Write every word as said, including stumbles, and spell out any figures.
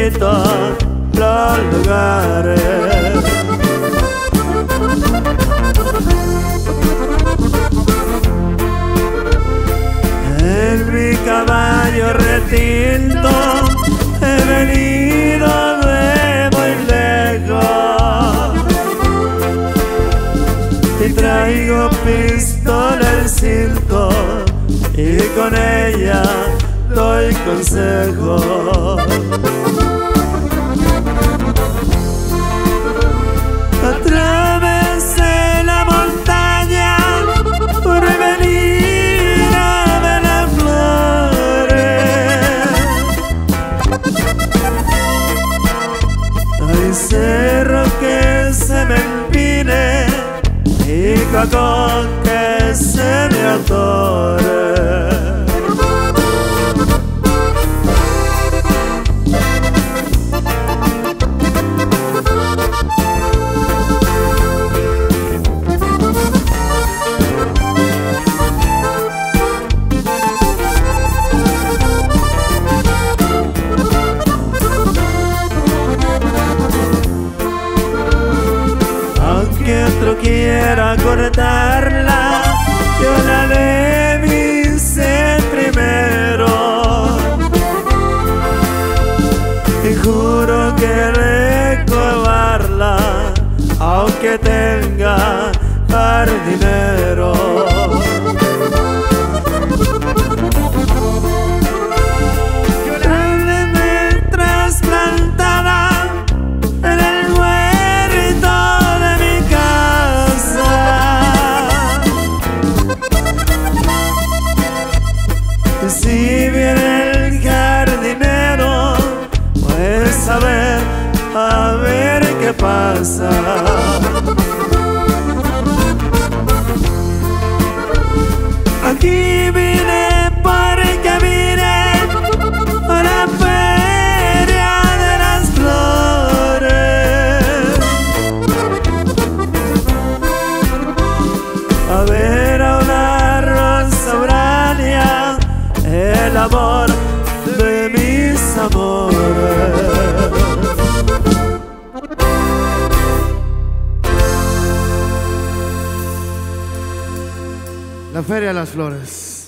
bonitos los lugares. En mi caballo retinto he venido de muy lejos y traigo pistola al cinto y con ella doy consejos. Atravesé la montaña por venir a ver las flores. Hay cerro que se me empine y cacón que se me atore. Que otro quiera cortarla, yo la revisé primero y juro que recobarla aunque tenga jardinero. Si viene el jardinero, pues a ver, a ver qué pasa. Aquí vine porque vine a la feria de las flores, a ver a una rosa Urania, el amor de mis amores. La Feria de las Flores.